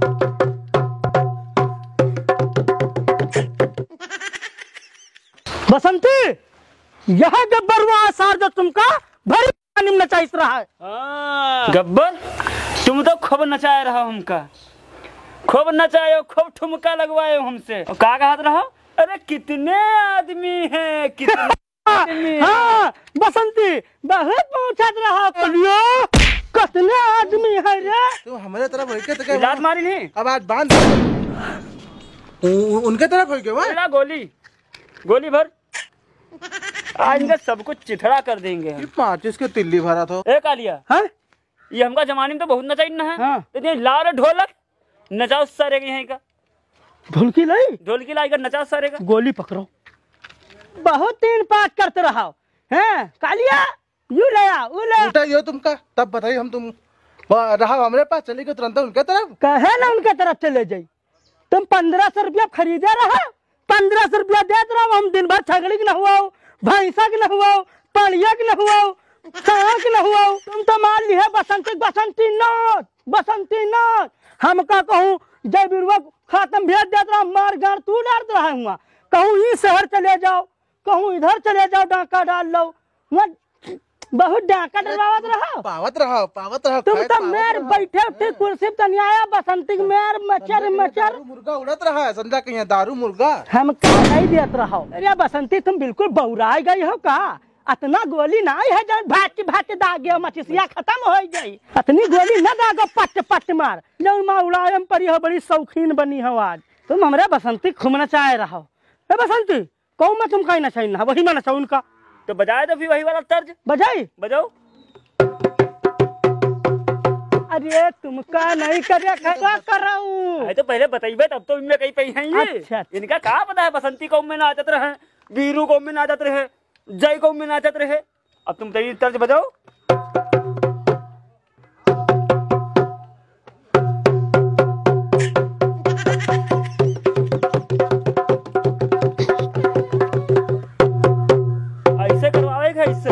बसंती, यह गब्बरवा आसार जो तुमका भरी पानी में नचाइस रहा है। गब्बर, तुम तो खूब नचाए रहो हमका, खूब नचाए, खूब ठुमका लगवाए हमसे। और का कहत रहो? अरे कितने आदमी हैं, कितने आदमी। हाँ बसंती, बहुत पहुंचत रहा कलियो, कितने आदमी है रे। तू हमारे तरफ होई के तो लात मारी नहीं, अब आज बांध उनके तरफ होई के वो गोली भर, आज इनका सब कुछ चिथड़ा कर देंगे हम। 25 के तिल्ली भरा था। ए कालिया, हाँ? ये हमका जमाने में तो बहुत नचाई न है। हाँ। इतने लार ढोलक नचाओ सारे के यहाँ का। ढोलकी लाई, ढोलकी लाई कर नचाओ सारे का। गोली पकड़ो, बहुत तीन पाँच करते रहा हैं। कालिया यू लाया वो लाया, उठा यो तुमका, तब बताइए हम तुम रहा हमारे पास चली गए तुरंत उनके तरफ। कहे ना उनके तरफ चले जाई। तुम 1500 रुपया खरीदे रहा, 1500 रुपया देते रहो। हम दिन भर छगड़ी के न हुआ, भैंसा के न हुआ, पड़िया के न हुआ, सांप के न हुआ। तुम तो मान ली है बसंती नाथ, बसंती नाथ। हम का कहूँ जय बिरवा खातम भेज देते रहा, मार गाड़ तू डालते रहा हुआ। कहूँ ई शहर चले जाओ, कहूँ इधर चले जाओ, डाका डाल लो, बहुत डाका डलवावत रहा। पावत रहा। तुम तो मेर बैठे उठे कुर्सी तनी आया, बसंती मेर मचर मुर्गा उड़त रहा है, समझा कहीं दारू मुर्गा। हम क्या नहीं देत रहो। अरे बसंती, तुम बिल्कुल बौराई गई हो का? अतना गोली ना है जब भाट दागे मचिसिया खत्म हो गई। अतनी गोली न दागो, पट मार जो माँ उड़ायम परी हो, बड़ी शौकीन बनी हो आज तुम। हमरे बसंती खूब नचाए रहो। ए बसंती, कहूँ मैं तुम कहीं नचाई ना, वही मैं नचाऊ उनका। तो बजाए तो फिर वही वाला तर्ज बजाई, बजाओ। अरे तुमका नहीं करे खड़ा कराऊ। तो पहले बताइए, तब तो इनमें कहीं पे हैं ये। अच्छा। इनका कहाँ पता है बसंती कौम में नाचत रहे, बीरू कौम में नाचत रहे, जय कौम में नाचत रहे। अब तुम बताइए तर्ज बजाओ। ऐसे करवाएगा इससे।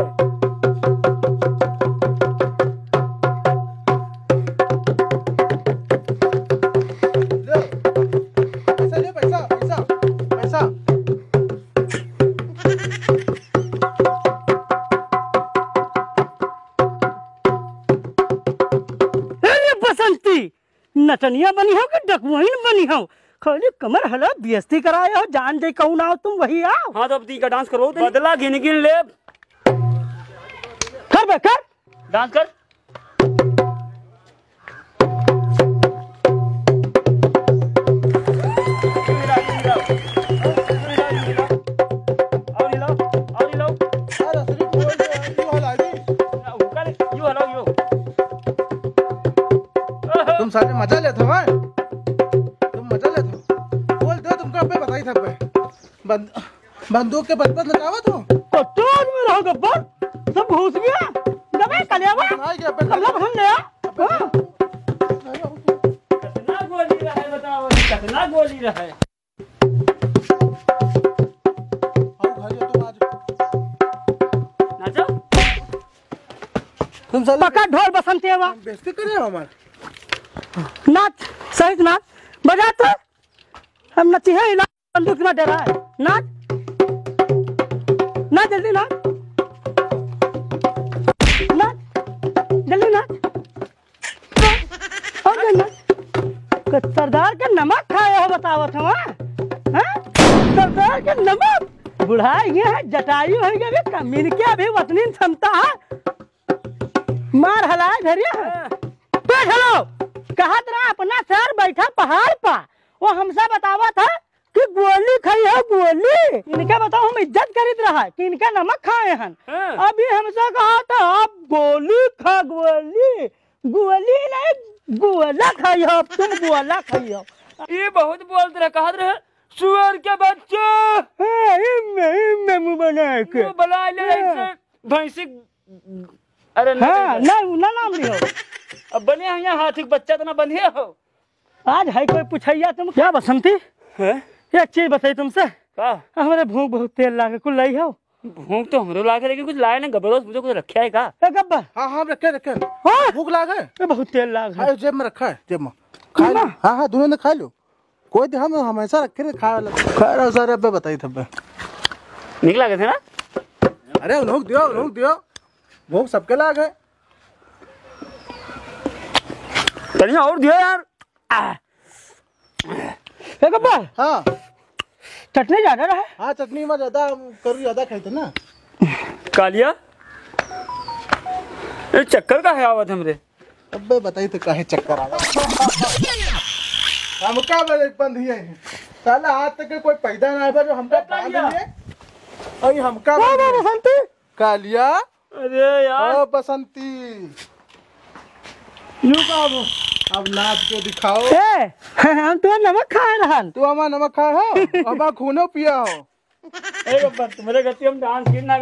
पैसा नचनिया बनी हो कि डकमुहीन बनी हो? खाली कमर हला बेइज्जती कराए हो, जान दे कौन आओ तुम वही आओ। हाँ तो अब ती का डांस करो, बदला गिन ले। कर बे कर, डांस कर। तुम सारे मजा लेते हो, तुम मजा लेते हो। बोल दो तुमको अब बताई था बंदूक के बचपन लगावत हो तो चोर में रहो गब्बर, सब घुस गया दबे कलेवा कल्ला हम ले कितना गोली रहे बताओ, कितना गोली रहे। नाचो तुम साले पका ढोल बसंतीवा बेइज्जती कर रहे हो हमारे। नाच सही नाच बजा तो हम नची है इला बंदूक ना डरा है। नाच नाच जल्दी नाच नाच जल्दी नाच और नाच। सरदार के नमक खाए हो बतावत हो? सरदार के नमक बुढ़ा ये है, जटायु है गए कमीन के अभी वतनी क्षमता है। मार हलाए धरिया बैठ हलो कहत रहा अपना सर बैठा पहाड़ पर, वो हमसे बतावा था कि गोली खाई है गोली। इनके बताओ हम इज्जत करीत रहा कि इनका नमक खाए हन। अभी हमसे कहा था आप गोली खा, गोली गोली नहीं गोला खाई हो तुम, गोला खाई हो। ये बहुत बोलते रहे, कहत रहे सुअर के बच्चे मुँह बना के बना ले भैंसी। अरे हाँ ना नाम लियो। अब बने हैं यहाँ हाथी बच्चा तो ना बने हो। आज है कोई पूछैया तुम क्या बसंती है? एक चीज बताई तुमसे, का हमारे भूख बहुत तेल लागे कुल लाई हो। भूख तो हमरो लागे लेकिन कुछ लाए ना गबरोस मुझे कुछ रखा है का? गब्बर हाँ हाँ रखे हाँ भूख लागे, बहुत तेल लागे जेब में रखा है, जेब में खा लो। हाँ हाँ दोनों ने खा लो, कोई तो हम हमेशा रखे थे खा रहा सारे। अब बताई था निक लगे थे ना? अरे उन्होंने दियो भूख सबके लाग है। तनिया और दियो यार। ए गब्बर, हाँ चटनी ज्यादा रहा। हाँ चटनी में ज्यादा, करी ज्यादा खाई थे ना। कालिया ये चक्कर का है आवत हमरे। अब बताई थे काहे चक्कर आ गया। हम का बंद ही है साला, आज तक कोई पैदा ना है जो हमका बांध दिए। अई हमका बसंती कालिया। अरे यार ओ बसंती, यूं का अब नाच के दिखाओ। ए हम तो नमक खाए रहन। तू हमारा नमक खा हो, हमारा खूनो पिया हो। ए गब्बर तुम्हारे गति हम डांस करना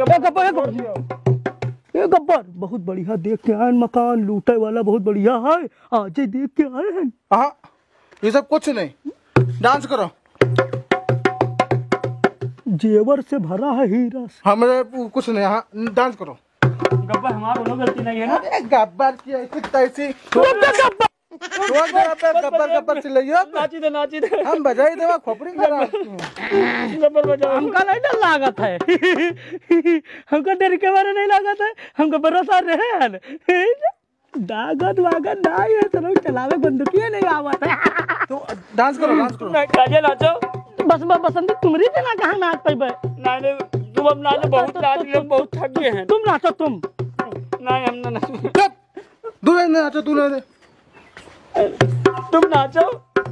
ए गब्बर बहुत बढ़िया देख के आए, मकान लूटे वाला बहुत बढ़िया है, आज ही देख के आए हैं। हाँ ये सब कुछ नहीं, डांस करो। जेवर से भरा है हीरा से। हमरे कुछ नहीं। हाँ डांस करो। गब्बर हमारा कोनो गलती नहीं है ना? अरे गब्बर की ऐसी तैसी गब्बर चिल्लाइयो। नाची दे हम बजाई देवा खोपड़ी करा। गब्बर बजाओ। हमका नहीं डर लागत है। हमको डर के बारे नहीं लागत है, हमको भरोसा रहे है। दागत वागत नहीं है, चलो चलावे बंदूकिया नहीं आवत है। तो डांस करो। कालिया नाचो। बस बसंती तुमरी जना कहाँ नाच पाइबे। नहीं तुम अब नाचो, बहुत नाच लिए, बहुत थक गए हैं। तुम नाचो तुम। नहीं हम ना नाचो। चुप, दूल्हे ने नाचो, दूल्हे ने। तुम नाचो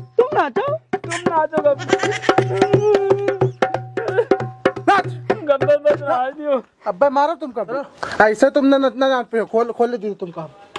नाच। गब्बर बस राज दियो। अब्बे मारो तुम कब ऐसे तुमने नचना जान पे हो। खोल ले दी तुम कहा।